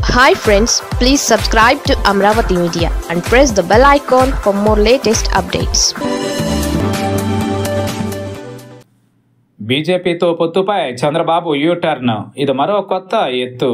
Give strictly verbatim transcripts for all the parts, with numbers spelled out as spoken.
Hi friends, please subscribe to Amravati Media and press the bell icon for more latest updates. బీజేపీతో పొత్తుపై Chandrababu you turn, ఇది మరో కొత్త ఎత్తు.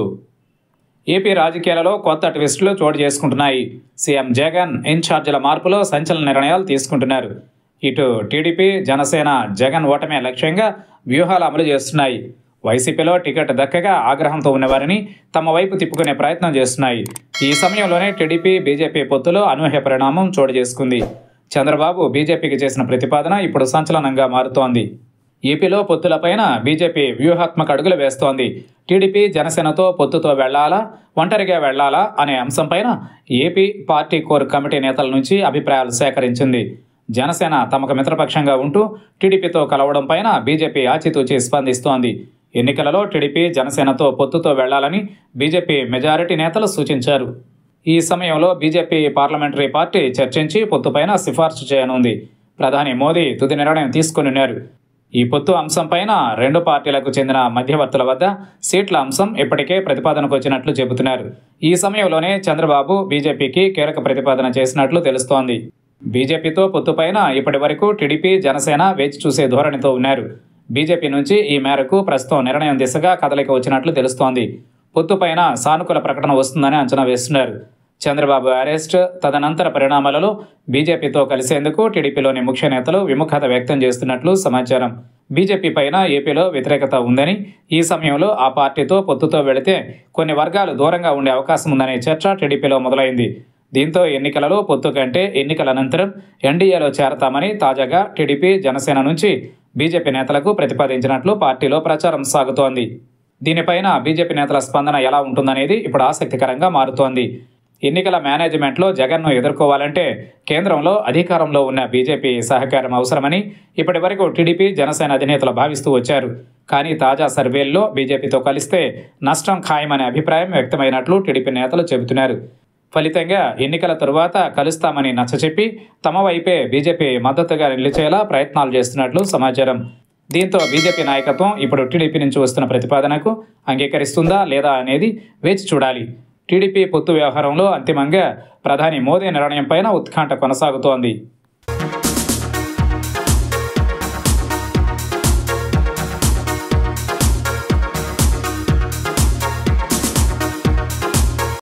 AP రాజకీయాలలో కొత్త ట్విస్టులు చోటు చేసుకుంటున్నాయి. సీఎం జగన్ ఇన్ఛార్జీల మార్పులో సంచలన నిర్ణయాలు తీసుకుంటున్నారు. ఇటు టీడీపీ, జనసేన జగన్ ఓటమే లక్ష్యంగా వ్యూహాలు అమలు చేస్తున్నాయి. వైసీపీలో టికెట్ దక్కగా ఆగ్రహంతో ఉన్నవారిని తమ వైపు తిప్పుకునే ప్రయత్నం చేస్తున్నాయి. ఈ సమయంలోనే టీడీపీ, బీజేపీ పొత్తులో అనూహ్య పరిణామం చోటు చేసుకుంది. చంద్రబాబు బీజేపీకి చేసిన ప్రతిపాదన ఇప్పుడు సంచలనంగా మారుతోంది. ఏపీలో పొత్తులపైన బీజేపీ వ్యూహాత్మక అడుగులు వేస్తోంది. టీడీపీ, జనసేనతో పొత్తుతో వెళ్లాలా, ఒంటరిగా వెళ్లాలా అనే అంశంపైన ఏపీ పార్టీ కోర్ కమిటీ నేతల నుంచి అభిప్రాయాలు సేకరించింది. జనసేన తమకు మిత్రపక్షంగా ఉంటూ టీడీపీతో కలవడం పైన బీజేపీ ఆచితూచి స్పందిస్తోంది. ఎన్నికలలో టీడీపీ, జనసేనతో పొత్తుతో వెళ్లాలని బీజేపీ మెజారిటీ నేతలు సూచించారు. ఈ సమయంలో బీజేపీ పార్లమెంటరీ పార్టీ చర్చించి పొత్తుపైన సిఫార్సు చేయనుంది. ప్రధాని మోదీ తుది నిర్ణయం తీసుకున్నారు. ఈ పొత్తు అంశంపైన రెండు పార్టీలకు చెందిన మధ్యవర్తుల వద్ద సీట్ల అంశం ఇప్పటికే ప్రతిపాదనకు వచ్చినట్లు చెబుతున్నారు. ఈ సమయంలోనే చంద్రబాబు బీజేపీకి కీలక ప్రతిపాదన చేసినట్లు తెలుస్తోంది. బీజేపీతో పొత్తుపైన ఇప్పటి వరకు టీడీపీ, జనసేన వేచి చూసే ధోరణితో ఉన్నారు. బీజేపీ నుంచి ఈ మేరకు ప్రస్తుతం నిర్ణయం దిశగా కదలిక వచ్చినట్లు తెలుస్తోంది. పొత్తుపైన సానుకూల ప్రకటన వస్తుందని అంచనా వేస్తున్నారు. చంద్రబాబు అరెస్ట్ తదనంతర పరిణామాలలో బీజేపీతో కలిసేందుకు టీడీపీలోని ముఖ్య నేతలు విముఖత వ్యక్తం చేస్తున్నట్లు సమాచారం. బీజేపీ పైన ఏపీలో వ్యతిరేకత ఉందని, ఈ సమయంలో ఆ పార్టీతో పొత్తుతో వెళితే కొన్ని వర్గాలు దూరంగా ఉండే అవకాశం ఉందనే చర్చ టీడీపీలో మొదలైంది. దీంతో ఎన్నికలలో పొత్తు కంటే ఎన్నికల అనంతరం ఎన్డీఏలో చేరతామని తాజాగా టీడీపీ, జనసేన నుంచి బీజేపీ నేతలకు ప్రతిపాదించినట్లు పార్టీలో ప్రచారం సాగుతోంది. దీనిపైన బీజేపీ నేతల స్పందన ఎలా ఉంటుందనేది ఇప్పుడు ఆసక్తికరంగా మారుతోంది. ఎన్నికల మేనేజ్మెంట్లో జగన్ను ఎదుర్కోవాలంటే కేంద్రంలో అధికారంలో ఉన్న బీజేపీ సహకారం అవసరమని ఇప్పటి వరకు టీడీపీ, జనసేన అధినేతలు భావిస్తూ వచ్చారు. కానీ తాజా సర్వేల్లో బీజేపీతో కలిస్తే నష్టం ఖాయమనే అభిప్రాయం వ్యక్తమైనట్లు టీడీపీ నేతలు చెబుతున్నారు. ఫలితంగా ఎన్నికల తరువాత కలుస్తామని నచ్చచెప్పి తమ వైపే బీజేపీ మద్దతుగా నిలిచేలా ప్రయత్నాలు చేస్తున్నట్లు సమాచారం. దీంతో బీజేపీ నాయకత్వం ఇప్పుడు టీడీపీ నుంచి వస్తున్న ప్రతిపాదనకు అంగీకరిస్తుందా లేదా అనేది వేచి చూడాలి. టీడీపీ పొత్తు వ్యవహారంలో అంతిమంగా ప్రధాని మోదీ నిర్ణయం పైన ఉత్కంఠ కొనసాగుతోంది.